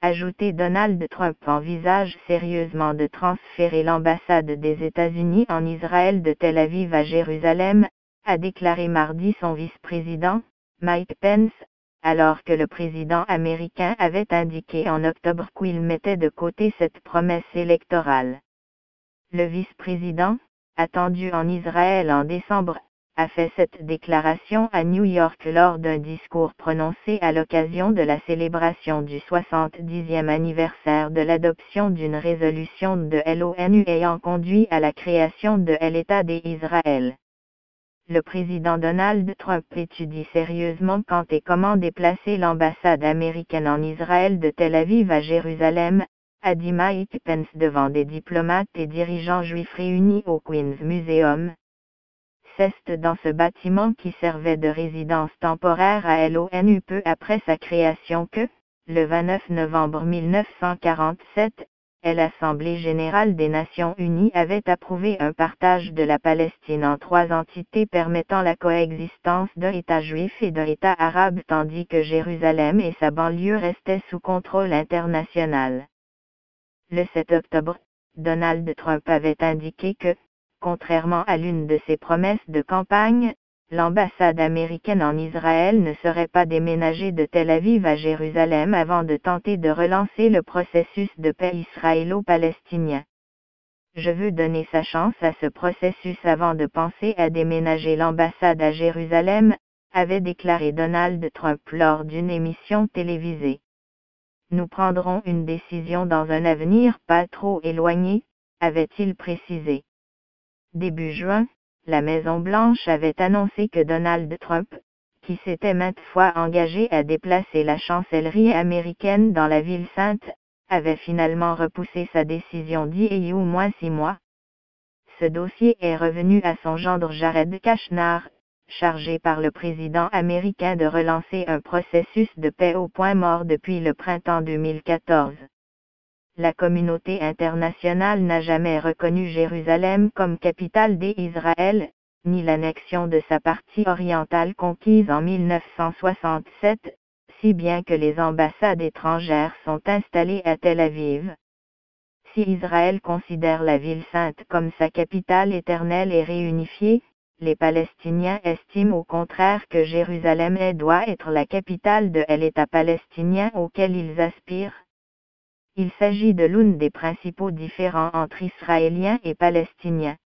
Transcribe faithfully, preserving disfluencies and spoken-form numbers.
ajouté Donald Trump envisage sérieusement de transférer l'ambassade des États-Unis en Israël de Tel Aviv à Jérusalem, a déclaré mardi son vice-président, Mike Pence, alors que le président américain avait indiqué en octobre qu'il mettait de côté cette promesse électorale. Le vice-président, attendu en Israël en décembre, a fait cette déclaration à New York lors d'un discours prononcé à l'occasion de la célébration du soixante-dixième anniversaire de l'adoption d'une résolution de l'ONU ayant conduit à la création de l'État d'Israël. Le président Donald Trump étudie sérieusement quand et comment déplacer l'ambassade américaine en Israël de Tel Aviv à Jérusalem, a dit Mike Pence devant des diplomates et dirigeants juifs réunis au Queen's Museum. C'est dans ce bâtiment qui servait de résidence temporaire à l'ONU peu après sa création que, le vingt-neuf novembre mille neuf cent quarante-sept, l'Assemblée générale des Nations unies avait approuvé un partage de la Palestine en trois entités permettant la coexistence d'un État juif et d'un État arabe tandis que Jérusalem et sa banlieue restaient sous contrôle international. Le sept octobre, Donald Trump avait indiqué que, contrairement à l'une de ses promesses de campagne, l'ambassade américaine en Israël ne serait pas déménagée de Tel Aviv à Jérusalem avant de tenter de relancer le processus de paix israélo-palestinien. Je veux donner sa chance à ce processus avant de penser à déménager l'ambassade à Jérusalem, avait déclaré Donald Trump lors d'une émission télévisée. Nous prendrons une décision dans un avenir pas trop éloigné, avait-il précisé. Début juin, la Maison-Blanche avait annoncé que Donald Trump, qui s'était maintes fois engagé à déplacer la chancellerie américaine dans la ville sainte, avait finalement repoussé sa décision d'y y au moins six mois. Ce dossier est revenu à son gendre Jared Kushner, chargé par le président américain de relancer un processus de paix au point mort depuis le printemps deux mille quatorze. La communauté internationale n'a jamais reconnu Jérusalem comme capitale d'Israël, ni l'annexion de sa partie orientale conquise en mille neuf cent soixante-sept, si bien que les ambassades étrangères sont installées à Tel Aviv. Si Israël considère la ville sainte comme sa capitale éternelle et réunifiée, les Palestiniens estiment au contraire que Jérusalem doit être la capitale de l'État palestinien auquel ils aspirent. Il s'agit de l'un des principaux différends entre Israéliens et Palestiniens.